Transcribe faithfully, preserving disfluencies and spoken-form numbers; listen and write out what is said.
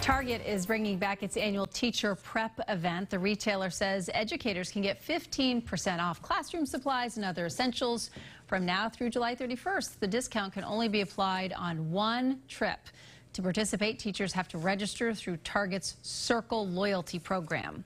Target is bringing back its annual teacher prep event. The retailer says educators can get fifteen percent off classroom supplies and other essentials from now through July thirty-first. The discount can only be applied on one trip. To participate, teachers have to register through Target's Circle loyalty program.